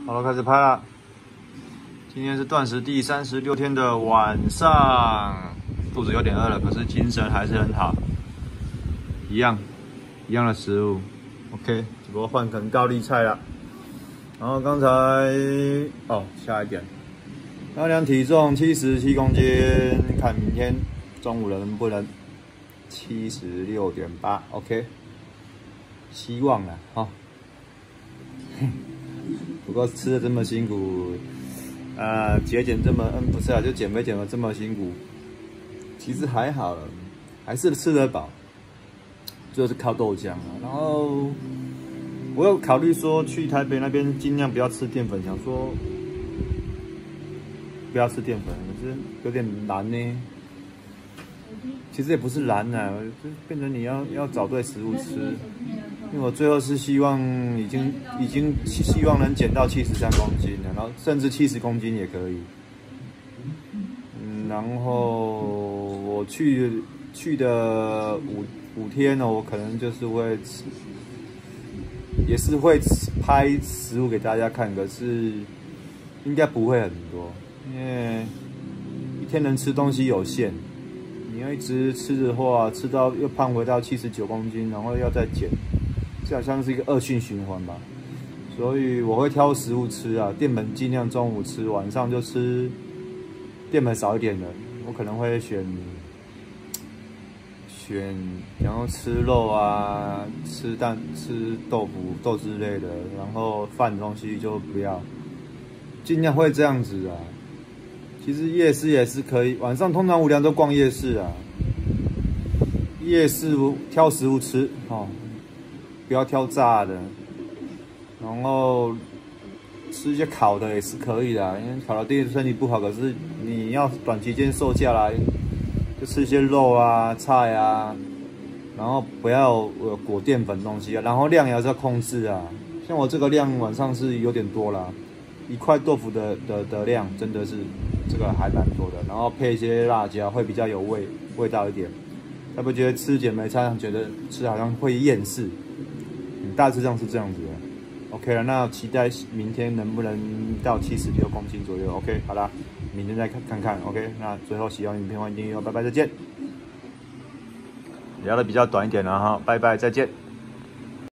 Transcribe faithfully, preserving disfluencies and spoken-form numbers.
好了，开始拍了。今天是断食第三十六天的晚上，肚子有点饿了，可是精神还是很好。一样，一样的食物 ，OK， 只不过换成高丽菜了。然后刚才哦，下一点，要量体重七十七公斤，看明天中午能不能七十六点八 ，OK， 希望了哈。不过吃的这么辛苦，呃，节俭这么，嗯，不是啊，就减肥减的这么辛苦，其实还好了，还是吃得饱，就是靠豆浆啊。然后我有考虑说去台北那边尽量不要吃淀粉，想说不要吃淀粉，可是有点难呢。其实也不是难啊，就变成你要要找对食物吃。因为我最后是希望已经已经希望能减到七十三公斤了，然后甚至七十公斤也可以。嗯，然后我去去的五五天呢，我可能就是会吃，也是会拍食物给大家看，可是应该不会很多，因为一天能吃东西有限。你要一直吃的话，吃到又胖回到七十九公斤，然后要再减。这好像是一个恶性循环吧，所以我会挑食物吃啊，淀粉尽量中午吃，晚上就吃淀粉少一点的。我可能会选选，然后吃肉啊，吃蛋、吃豆腐、豆之类的，然后饭的东西就不要，尽量会这样子啊。其实夜市也是可以，晚上通常无聊都逛夜市啊，夜市挑食物吃哦。不要挑炸的，然后吃一些烤的也是可以的，因为烤的对身体不好。可是你要短期间瘦下来，就吃一些肉啊、菜啊，然后不要呃裹淀粉东西啊，然后量也是要控制啊。像我这个量晚上是有点多啦，一块豆腐的的的量真的是这个还蛮多的，然后配一些辣椒会比较有味味道一点。他不觉得吃减肥餐觉得吃好像会厌世。大致上是这样子的 ，OK 了。那期待明天能不能到七十六公斤左右 ，OK， 好啦，明天再看看看 ，OK。那最后喜欢影片欢迎订阅哦，拜拜，再见。聊的比较短一点了哈，拜拜，再见。